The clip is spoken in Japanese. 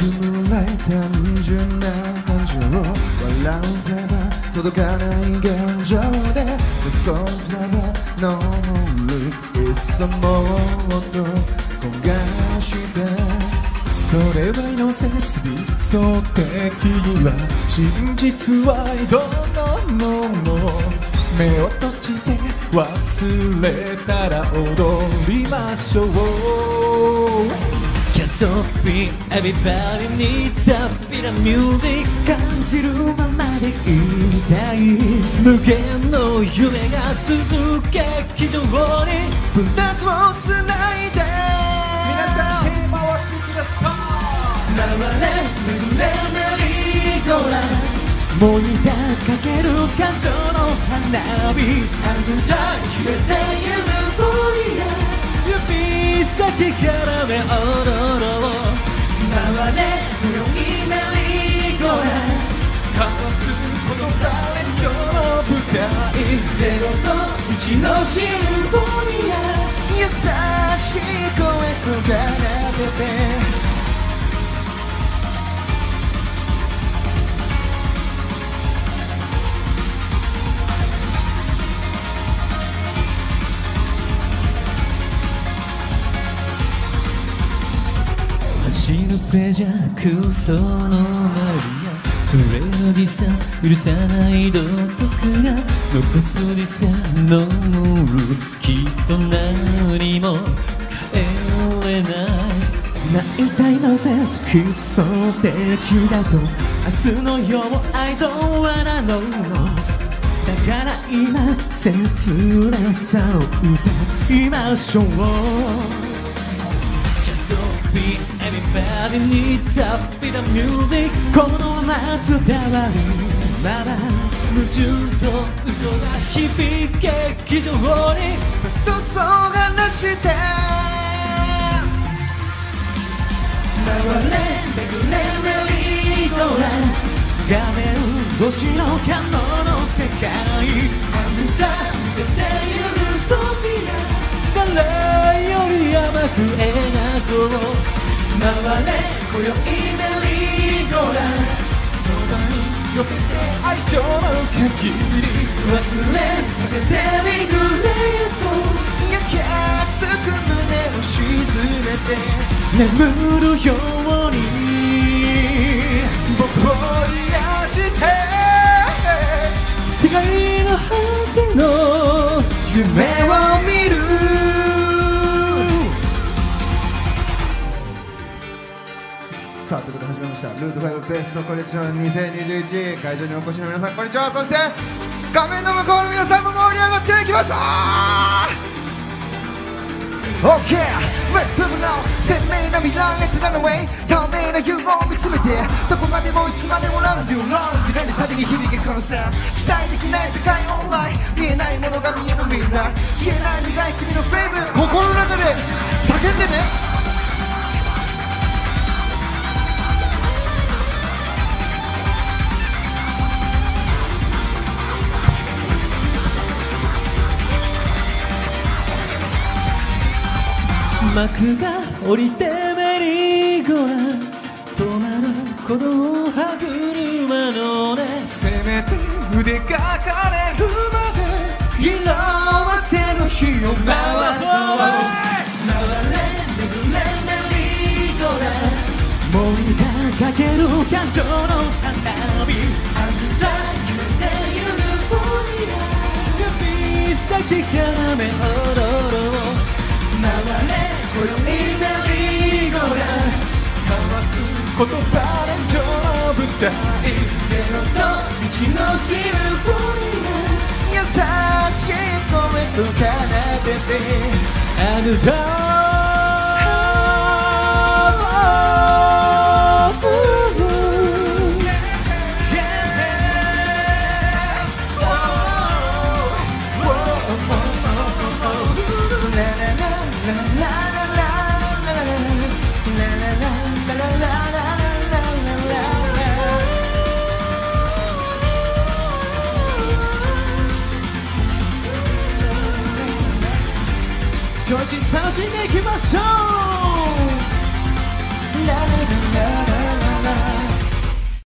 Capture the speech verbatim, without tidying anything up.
ぬられ単純な感情を笑うれば届かない現状で誘うればノールいっそもっと焦がしてそれはイノセンス理想的には真実はどんなもの目を閉じて忘れたら踊りましょう Can't stop me, everybody needs a bit of music 感じるままでいたい無限の夢が続く劇場に文楽をつないで皆さん手回してください回れ巡れメリーゴーランもにたかける感情の花火あんた消えてユーフォリア指先から目踊ろう回れ今宵メリーゴーランかわすこのタレントの舞台ゼロといちのシンフォニア優しい声と奏でて走るプレジャー空想のマリアフレのディスタンス許さない道徳が残すディスがノールきっと何も変えれない泣いたイノセンス理想的だと明日のよう I don't wanna know だから今切なさを歌いましょうEverybody needs a bit of music このまま伝わるまま矛盾と嘘が響く劇場にどうぞ話して回れ巡れメリーゴーラン画面越しの感動の世界あんた見せてユートピア誰より甘く描こう回れ今宵メリーゴーランそばに寄せて愛情の限り忘れさせてリグレート焼けつく胸を沈めて眠るように僕を癒して世界の果ての夢を見るさあということで始めましたルートファイブベースのコレクションにせんにじゅういち会場にお越しの皆さんこんにちはそして画面の向こうの皆さんも盛り上がっていきましょう OK! Let's move now 鮮明な未来へつながる way 透明な夢を見つめてどこまでもいつまでも Round you long 揺れるたびに響けこのさ期待できない世界オンライン見えないものが見える未来消えない苦い君のフェイブル心の中で叫んでね幕が降りてメリーゴーラン止まる鼓動歯車のねせめて腕がかれるまで色あせの日を回そう回れ巡れメリーゴーランもみがかける感情の花火あんた揺れてユーフォリア指先から目踊ろう回れ今宵メリーゴーラン交わす言葉連上の舞台ゼロといちのシンフォニア優しい声と奏でてあなた今日一日楽しんでいきましょう